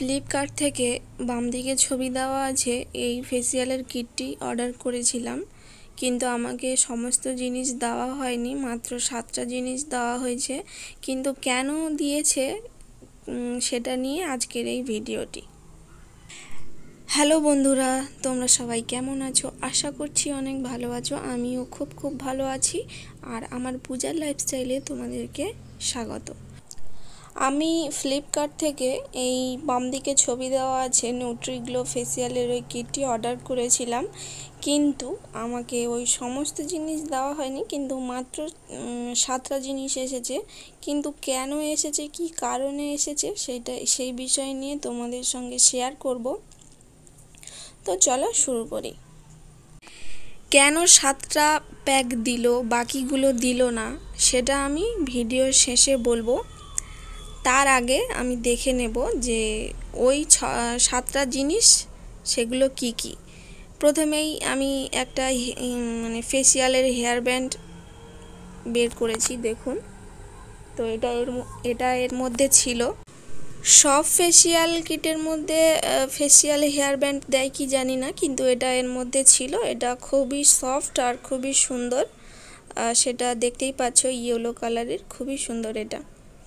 Flipkart থেকে বাম দিকে ছবি দেওয়া আছে এই ফেসিয়ালের কিটটি অর্ডার করেছিলাম, কিন্তু আমাকে সমস্ত জিনিস দেওয়া হয়নি, মাত্র 7টা জিনিস দেওয়া হয়েছে। কিন্তু কেন দিয়েছে সেটা নিয়ে আজকের এই ভিডিওটি। হ্যালো বন্ধুরা, তোমরা সবাই কেমন আছো? আশা করছি অনেক ভালো আছো। আমিও খুব ভালো আছি। আর আমার পূজার লাইফস্টাইলে তোমাদেরকে স্বাগত। আমি ফ্লিপকার্ট থেকে এই বাম দিকে ছবি দেওয়া আছে নিউট্রিগ্লো ফেসিয়ালের ওই কিটটি অর্ডার করেছিলাম, কিন্তু আমাকে ওই সমস্ত জিনিস দেওয়া হয়নি, কিন্তু মাত্র 7টা জিনিস এসেছে। কিন্তু কেন এসেছে, কি কারণে এসেছে, সেই বিষয় নিয়ে তোমাদের সঙ্গে শেয়ার করব। তো চলো শুরু করি। কেন 7টা প্যাক দিল, বাকিগুলো দিল না, সেটা আমি ভিডিওর শেষে বলবো। তার আগে আমি দেখে নেব যে ওই 7টা জিনিস সেগুলো কি কি। প্রথমেই আমি একটা ফেসিয়ালের হেয়ার ব্যান্ড বের করেছি, দেখুন। তো এটা এর মধ্যে ছিল। সব ফেসিয়াল কিটের মধ্যে ফেসিয়াল হেয়ার ব্যান্ড দেয় কি জানি না, কিন্তু এটা এর মধ্যে ছিল। এটা খুবই সফট আর খুবই সুন্দর, সেটা দেখতেই পাচ্ছ, ইয়েলো কালারের, খুবই সুন্দর এটা।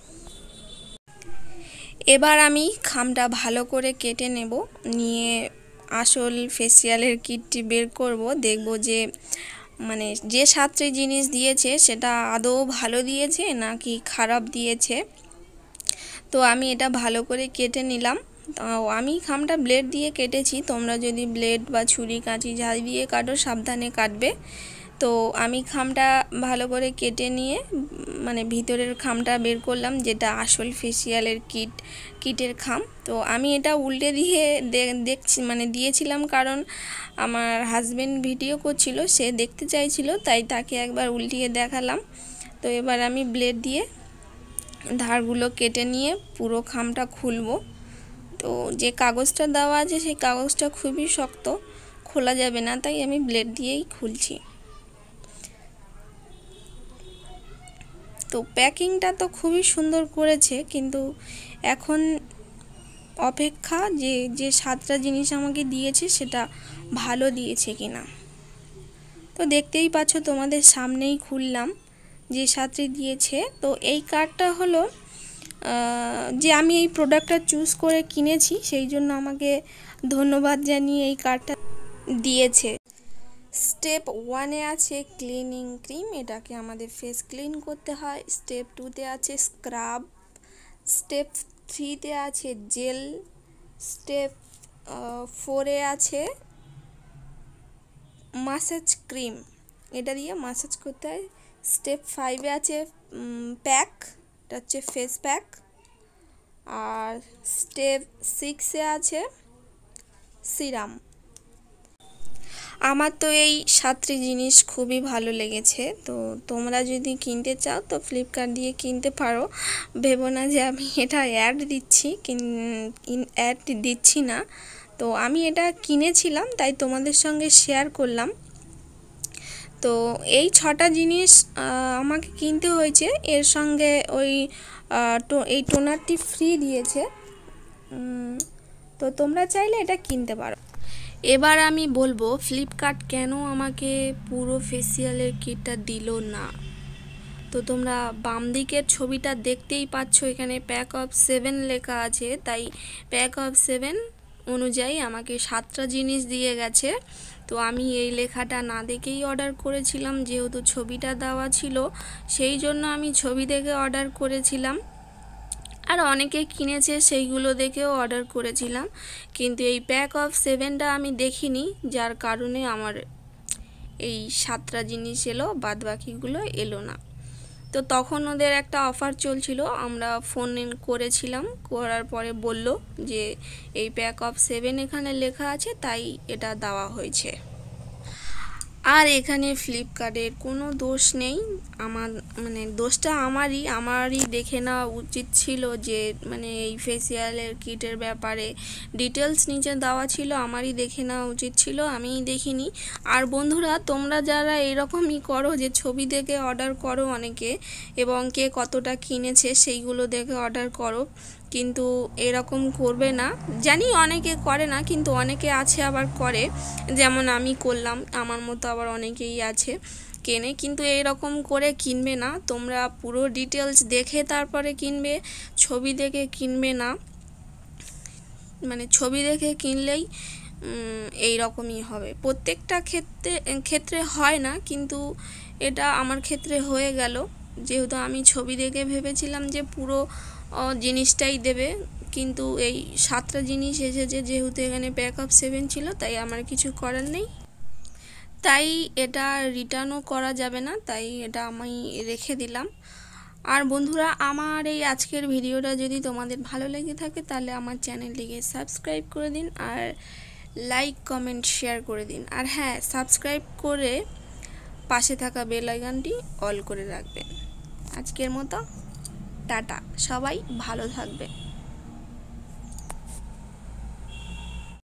এবার আমি খামটা ভালো করে কেটে নেব, নিয়ে আসল ফেসিয়ালের কিটটি বের করব। দেখব যে যে 7টি জিনিস দিয়েছে সেটা আদৌ ভালো দিয়েছে নাকি খারাপ দিয়েছে। তো আমি এটা ভালো করে কেটে নিলাম। আমি খামটা ব্লেড দিয়ে কেটেছি, তোমরা যদি ব্লেড বা ছুরি কাঁচি যাই দিয়ে কাটো সাবধানে কাটবে। তো আমি খামটা ভালো করে কেটে নিয়ে ভিতরের খামটা বের করলাম, যেটা আসল ফেসিয়ালের কিটের খাম। তো আমি এটা উল্টে দিয়ে দেখছি দিয়েছিলাম, কারণ আমার হাজবেন্ড ভিডিও করছিল, সে দেখতে চাইছিল, তাই তাকে একবার উল্টিয়ে দেখালাম। তো এবার আমি ব্লেড দিয়ে ধারগুলো কেটে নিয়ে পুরো খামটা খুলবো। তো যে কাগজটা দেওয়া আছে সেই কাগজটা খুবই শক্ত, খোলা যাবে না, তাই আমি ব্লেড দিয়েই খুলছি। তো প্যাকিংটা তো খুবই সুন্দর করেছে, কিন্তু এখন অপেক্ষা যে 7টা জিনিস আমাকে দিয়েছে সেটা ভালো দিয়েছে কিনা। তো দেখতেই পাচ্ছ, তোমাদের সামনেই খুললাম যে 7টি দিয়েছে। তো এই কার্ডটা হলো যে আমি এই প্রোডাক্টটা চুজ করে কিনেছি, সেই জন্য আমাকে ধন্যবাদ জানিয়ে এই কার্ডটা দিয়েছে। স্টেপ 1-এ আছে ক্লিনিং ক্রিম, এটাকে আমাদের ফেস ক্লিন করতে হয়। স্টেপ 2-তে আছে স্ক্রাব। স্টেপ 3-তে আছে জেল। স্টেপ 4-এ আছে মাসাজ ক্রিম, এটা দিয়ে মাসাজ করতে হয়। স্টেপ 5-এ আছে প্যাক, এটা হচ্ছে ফেস প্যাক। আর স্টেপ 6-এ আছে সিরাম। আমার তো এই 7টি জিনিস খুবই ভালো লেগেছে। তো তোমরা যদি কিনতে চাও তো ফ্লিপকার্ট দিয়ে কিনতে পারো। ভেবো না যে আমি এটা অ্যাড দিচ্ছি না। তো আমি এটা কিনেছিলাম, তাই তোমাদের সঙ্গে শেয়ার করলাম। তো এই 6টা জিনিস আমাকে কিনতে হয়েছে। এর সঙ্গে এই টোনারটি ফ্রি দিয়েছে। তো তোমরা চাইলে এটা কিনতে পারো। এবার আমি বলবো ফ্লিপকার্ট কেন আমাকে পুরো ফেসিয়ালের কিটটা দিল না। তো তোমরা বাম দিকের ছবিটা দেখতেই পাচ্ছ, এখানে প্যাক অফ 7 লেখা আছে, তাই প্যাক অফ 7 অনুযায়ী আমাকে 7টা জিনিস দিয়ে গেছে। তো আমি এই লেখাটা না দেখেই অর্ডার করেছিলাম, যেহেতু ছবিটা দেওয়া ছিল, সেই জন্য আমি ছবি দেখে অর্ডার করেছিলাম। আর অনেকে কিনেছে সেইগুলো দেখেও অর্ডার করেছিলাম, কিন্তু এই প্যাক অফ 7টা আমি দেখিনি, যার কারণে আমার এই 7টা জিনিস এলো, বাদ বাকিগুলো এলো না। তো তখন ওদের একটা অফার চলছিল, আমরা ফোন করেছিলাম, করার পরে বলল যে এই প্যাক অফ 7 এখানে লেখা আছে, তাই এটা দেওয়া হয়েছে। আর এখানে ফ্লিপকার্টের কোনো দোষ নেই, আমার দোষটা আমারই দেখে নেওয়া উচিত ছিল যে এই ফেসিয়ালের কিটের ব্যাপারে ডিটেলস নিচে দেওয়া ছিল, আমারই দেখে নেওয়া উচিত ছিল, আমিই দেখিনি। আর বন্ধুরা, তোমরা যারা এরকমই করো যে ছবি দেখে অর্ডার করো অনেকে, এবং কে কতটা কিনেছে সেইগুলো দেখে অর্ডার করো, কিন্তু এরকম করবে না। জানি অনেকে করে না, কিন্তু অনেকে আছে আবার করে, যেমন আমি করলাম, আমার মতো আবার অনেকেই আছে কেনে। কিন্তু এইরকম করে কিনবে না, তোমরা পুরো ডিটেলস দেখে তারপরে কিনবে, ছবি দেখে কিনবে না। মানে ছবি দেখে কিনলেই এই রকমই হবে। প্রত্যেকটা ক্ষেত্রে হয় না, কিন্তু এটা আমার ক্ষেত্রে হয়ে গেল। যেহেতু আমি ছবি দেখে ভেবেছিলাম যে পুরো জিনিসটাই দেবে, কিন্তু এই 7টা জিনিস এসেছে। যেহেতু এখানে ব্যাকআপ 7 ছিল, তাই আমার কিছু করার নেই। তাই এটা রিটার্নও করা যাবে না, তাই এটা আমি রেখে দিলাম। আর বন্ধুরা, আমার এই আজকের ভিডিওটা যদি তোমাদের ভালো লেগে থাকে, তাহলে আমার চ্যানেলটিকে সাবস্ক্রাইব করে দিন, আর লাইক কমেন্ট শেয়ার করে দিন। আর হ্যাঁ, সাবস্ক্রাইব করে পাশে থাকা বেল আইকনটি অল করে রাখবেন। আজকের মতো টাটা, সবাই ভালো থাকবে।